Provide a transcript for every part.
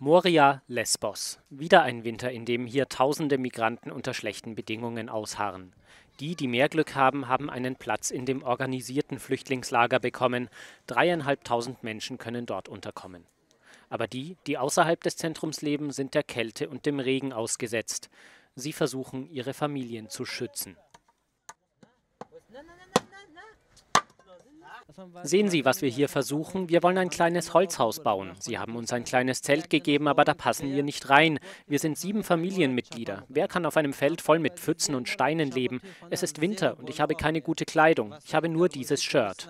Moria, Lesbos. Wieder ein Winter, in dem hier tausende Migranten unter schlechten Bedingungen ausharren. Die, die mehr Glück haben, haben einen Platz in dem organisierten Flüchtlingslager bekommen. 3.500 Menschen können dort unterkommen. Aber die, die außerhalb des Zentrums leben, sind der Kälte und dem Regen ausgesetzt. Sie versuchen, ihre Familien zu schützen. Sehen Sie, was wir hier versuchen? Wir wollen ein kleines Holzhaus bauen. Sie haben uns ein kleines Zelt gegeben, aber da passen wir nicht rein. Wir sind 7 Familienmitglieder. Wer kann auf einem Feld voll mit Pfützen und Steinen leben? Es ist Winter und ich habe keine gute Kleidung. Ich habe nur dieses Shirt.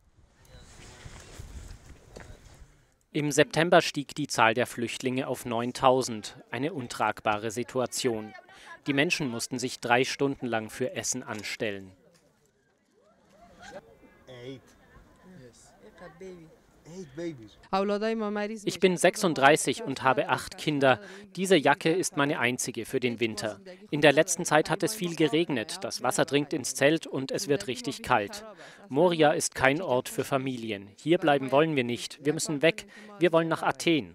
Im September stieg die Zahl der Flüchtlinge auf 9.000. Eine untragbare Situation. Die Menschen mussten sich 3 Stunden lang für Essen anstellen. Ich bin 36 und habe 8 Kinder. Diese Jacke ist meine einzige für den Winter. In der letzten Zeit hat es viel geregnet. Das Wasser dringt ins Zelt und es wird richtig kalt. Moria ist kein Ort für Familien. Hier bleiben wollen wir nicht. Wir müssen weg. Wir wollen nach Athen.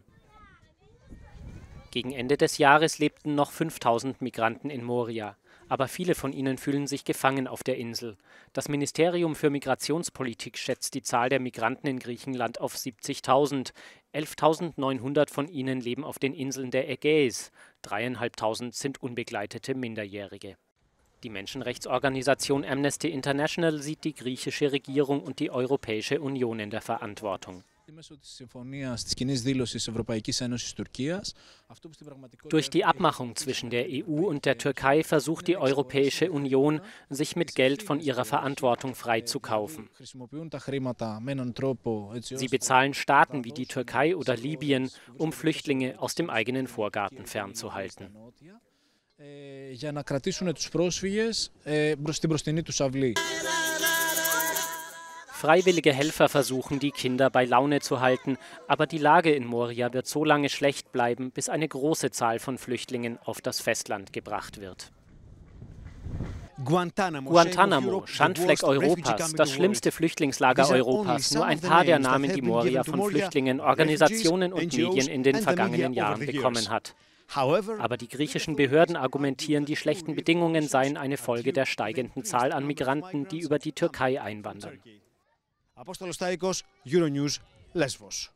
Gegen Ende des Jahres lebten noch 5.000 Migranten in Moria. Aber viele von ihnen fühlen sich gefangen auf der Insel. Das Ministerium für Migrationspolitik schätzt die Zahl der Migranten in Griechenland auf 70.000. 11.900 von ihnen leben auf den Inseln der Ägäis. 3.500 sind unbegleitete Minderjährige. Die Menschenrechtsorganisation Amnesty International sieht die griechische Regierung und die Europäische Union in der Verantwortung. Durch die Abmachung zwischen der EU und der Türkei versucht die Europäische Union, sich mit Geld von ihrer Verantwortung freizukaufen. Sie bezahlen Staaten wie die Türkei oder Libyen, um Flüchtlinge aus dem eigenen Vorgarten fernzuhalten. Freiwillige Helfer versuchen, die Kinder bei Laune zu halten, aber die Lage in Moria wird so lange schlecht bleiben, bis eine große Zahl von Flüchtlingen auf das Festland gebracht wird. Guantanamo, Schandfleck Europas, das schlimmste Flüchtlingslager Europas, nur ein paar der Namen, die Moria von Flüchtlingen, Organisationen und Medien in den vergangenen Jahren bekommen hat. Aber die griechischen Behörden argumentieren, die schlechten Bedingungen seien eine Folge der steigenden Zahl an Migranten, die über die Türkei einwandern. Apóstolos Taikos, Euronews, Lesbos.